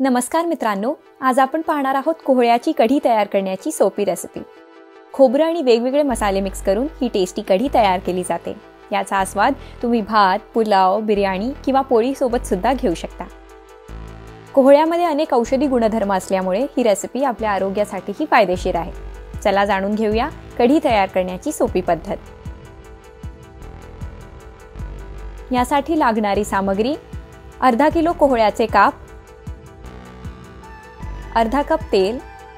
नमस्कार मित्रांनो, आज आपण पाहणार आहोत कोहळ्याची कढी तयार करण्याची सोपी रेसिपी। खोबरं आणि वेगवेगळे मसाले मिक्स करून ही टेस्टी कढी तयार केली जाते। याचा आस्वाद तुम्ही भात, पुलाव, बिर्याणी किंवा पोळी सोबत सुद्धा घेऊ शकता। कोहळ्यामध्ये अनेक औषधी गुणधर्म असल्यामुळे ही रेसिपी आपल्या आरोग्यासाठीही फायदेशीर आहे। चला जाणून घेऊया कढी तयार करण्याची सोपी पद्धत। यासाठी लागणारी सामग्री: अर्धा किलो कोहळ्याचे काप, अर्धा कप तेल,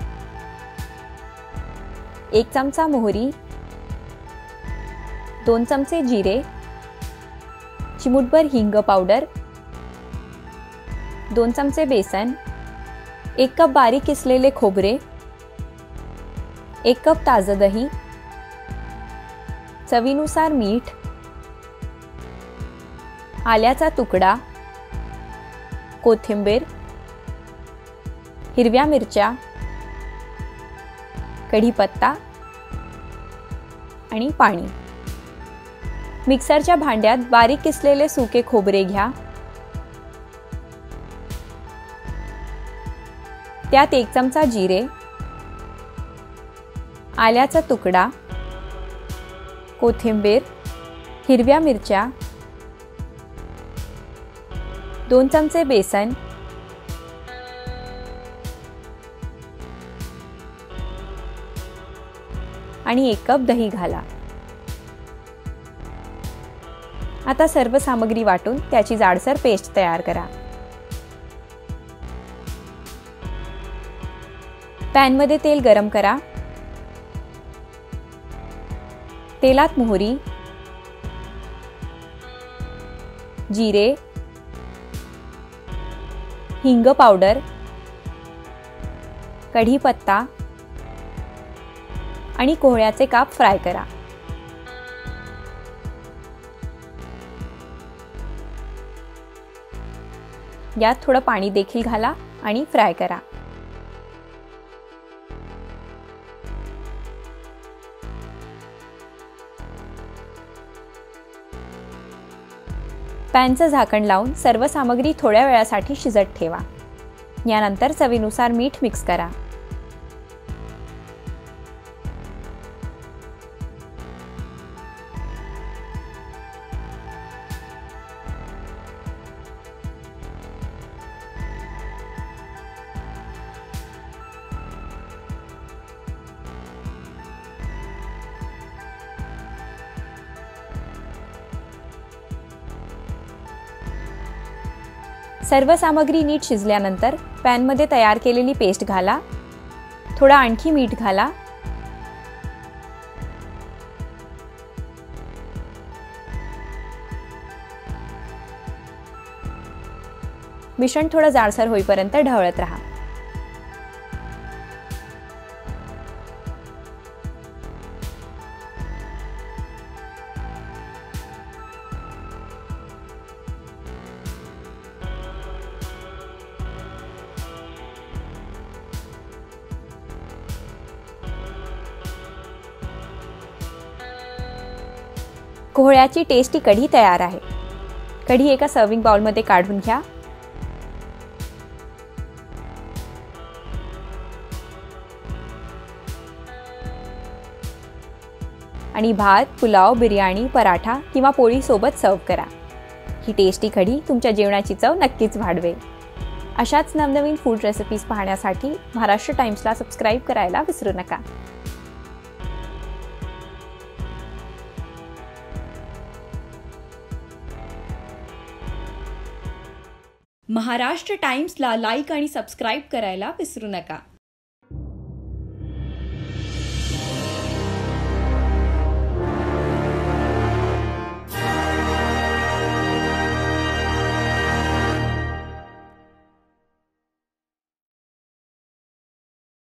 1 चमचा मोहरी, 2 चमचे जिरे, चिमूटभर हिंग पावडर, 2 चमचे बेसन, 1 कप बारीक किसलेले खोबरे, 1 कप ताजं दही, चवीनुसार मीठ, आल्याचा तुकडा, कोथिंबीर, हिरव्या मिरच्या, कढीपत्ता आणि पाणी। मिक्सरच्या भांड्यात बारीक किसलेले सुके खोबरे घ्या। त्यात 1 चमचा जिरे, आल्याचा तुकडा, कोथिंबीर, हिरव्या मिरच्या, 2 चमचे बेसन, आणि 1 कप दही घाला। आता सर्व सामग्री वाटून त्याची जाडसर पेस्ट तयार करा। पॅन मध्ये तेल गरम करा। तेलात मोहरी, जिरे, हिंग पावडर, कढीपत्ता आणि कोहळ्याचे काप फ्राय करा। यात थोडं पाणी देखील घाला आणि फ्राय करा। पॅनचं झाकण लावून सर्व सामग्री थोड्या वेळासाठी शिजत ठेवा। यानंतर चवीनुसार मीठ मिक्स करा। सर्व सामग्री नीट शिजल्यानंतर पॅन मध्ये तयार केलेली पेस्ट घाला। थोडा आणखी मीठ घाला। मिश्रण थोडं जाडसर होईपर्यंत ढवळत राहा। कोहळ्याची टेस्टी कढी तयार आहे। कढी एका सर्विंग बाउल मध्ये काढून घ्या। आणि भात, पुलाव, बिर्याणी, पराठा किंवा पोळी सोबत सर्व करा। ही टेस्टी कढी तुमच्या जेवणाची चव नक्कीच वाढवेल। अशाच नवनवीन फूड रेसिपीज पाहण्यासाठी महाराष्ट्र टाइम्सला सबस्क्राइब करायला विसरू नका। महाराष्ट्र टाइम्सला लाईक आणि सबस्क्राइब करायला विसरू नका।